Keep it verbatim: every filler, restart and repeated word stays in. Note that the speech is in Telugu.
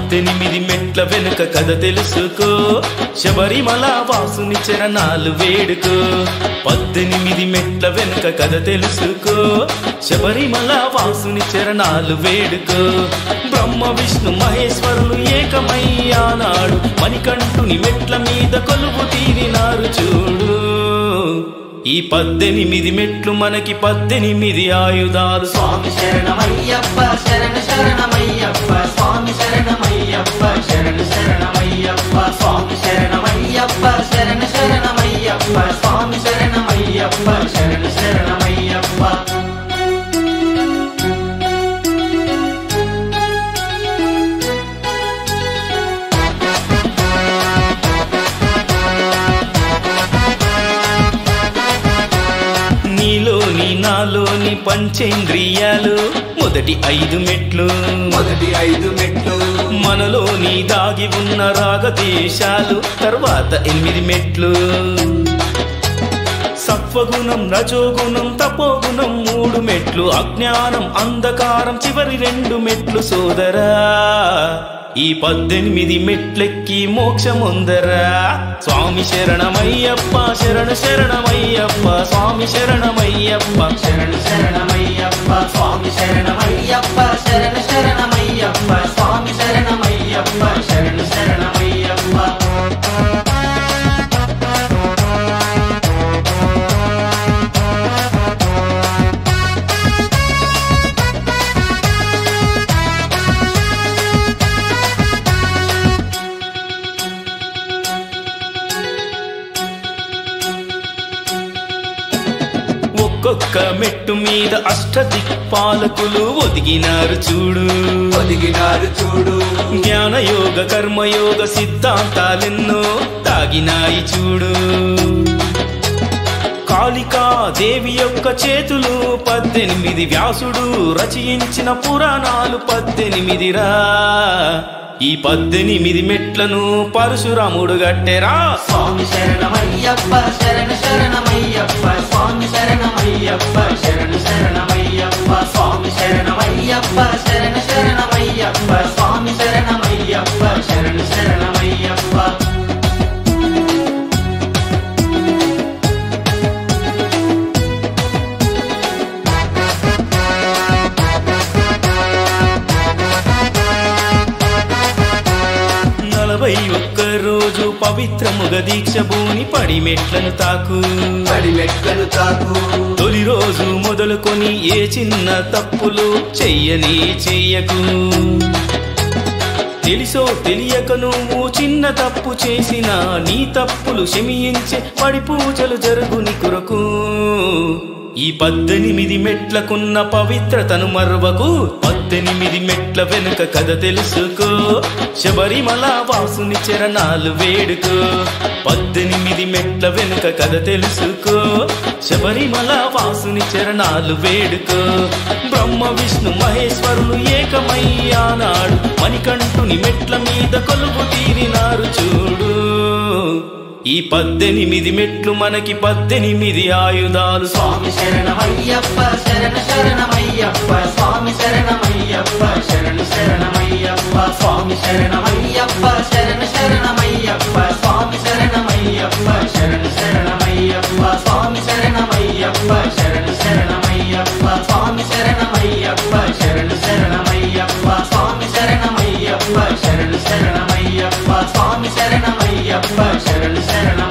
పద్దెనిమిది మెట్ల వెనుక కథ తెలుసుకో, శబరిమల వాసుని చరణాలు వేడుకో. పద్దెనిమిది మెట్ల వెనుక కథ తెలుసుకో, శబరిమల వాసుని చరణాలు వేడుకో. బ్రహ్మ విష్ణు మహేశ్వరులు ఏకమయ్యానాడు, మణికంఠుని మెట్ల మీద కొలువు తీరినారు చూడు. ఈ పద్దెనిమిది మెట్లు మనకి పద్దెనిమిది ఆయుధాలు. స్వామి శరణమయ్యప్ప శరణ శరణమయ్యప్ప స్వామి శరణమయ్యప్ప శరణ శరణమయ్యప్ప స్వామి శరణమయ్యప్ప శరణ శరణమయ్యప్ప స్వామి శరణమయ్యప్ప శరణ శరణమయ్యప్ప. నీలోని నాలోని పంచేంద్రియాలు మొదటి ఐదు మెట్లు, మొదటి ఐదు మెట్లు మనలోని దాగి ఉన్న రాగదేశాలు తర్వాత ఎనిమిది మెట్లు. సత్వగుణం రజోగుణం తపోగుణం మూడు మెట్లు, అజ్ఞానం అంధకారం చివరి రెండు మెట్లు సోదరా. ఈ పద్దెనిమిది మెట్లెక్కి మోక్షముందరా. స్వామి శరణమయ్యప్ప శరణ శరణమయ్యప్ప స్వామి శరణమయ్యప్ప శరణ శరణమయ్యప్ప స్వామి శరణమయ్యప్ప శరణ శరణమయ్యప్ప స్వామి శరణమయ్యప్ప శరణ శరణమయ్యప్ప. ఒక్కొక్క మెట్టు మీద అష్టదిక్పాలకులు ఒదిగినారు చూడు, ఒదిగినారు చూడు. జ్ఞానయోగ కర్మయోగ సిద్ధాంతాలెన్నో తాగినాయి చూడు. కాళికా దేవి యొక్క చేతులు పద్దెనిమిది, వ్యాసుడు రచయించిన పురాణాలు పద్దెనిమిదిరా. ఈ పద్దెనిమిది మెట్లను పరశురాముడు గట్టెరా. స్వామి శరణమయ్యప్ప శరణ శరణమయ్యప్ప స్వామి శరణమయ్యప్ప శరణ శరణమయ్యప్ప స్వామి శరణమయ్యప్ప శరణ శరణమయ్యప్ప స్వామి శరణమయ్యప్ప శరణ శరణమయ్యప్ప. నలభై ఒక్క రోజు పవిత్రముగ దీక్ష భూని పడి మెట్లను తాకు, పడి మెట్లను తాకు. తొలి రోజు మొదలుకొని ఏ చిన్న తప్పులు చెయ్యని చెయ్యకు. తెలిసో తెలియక నువ్వు చిన్న తప్పు చేసినా నీ తప్పులు క్షమించే పడి పూజలు జరుగుని కొరకు. ఈ పద్దెనిమిది మెట్లకున్న పవిత్రతను మర్వకు. పద్దెనిమిది మెట్ల వెనుక కథ తెలుసుకో, శబరిమల వాసుని చరణాలు వేడుకో. పద్దెనిమిది మెట్ల వెనుక కథ తెలుసుకో, శబరిమల వాసుని చరణాలు వేడుకో. బ్రహ్మ విష్ణు మహేశ్వరులు ఏకమయ్యానాడు, మణికంఠుని మెట్ల మీద కొలువు తీరినారు చూడు. ఈ పద్దెనిమిది మెట్లు మనకి పద్దెనిమిది ఆయుధాలు. స్వామి శరణమయ్యప్ప శరణ శరణమయ్యప్ప స్వామి శరణమయ్యప్ప శరణ శరణమయ్యప్ప స్వామి శరణమయ్యప్ప శరణ శరణమయ్యప్ప స్వామి శరణమయ్యప్ప శరణ శరణమయ్యప్ప స్వామి శరణమయ్యప్ప శరణ శరణమయ్యప్ప స్వామి శరణమయ్యప్ప శరణ శరణమయ్యప్ప స్వామి శరణమయ్యప్ప శరణ శరణమయ్యప్ప స్వామి శరణమయ్యప్ప శరణ శరణమయ్యప్ప.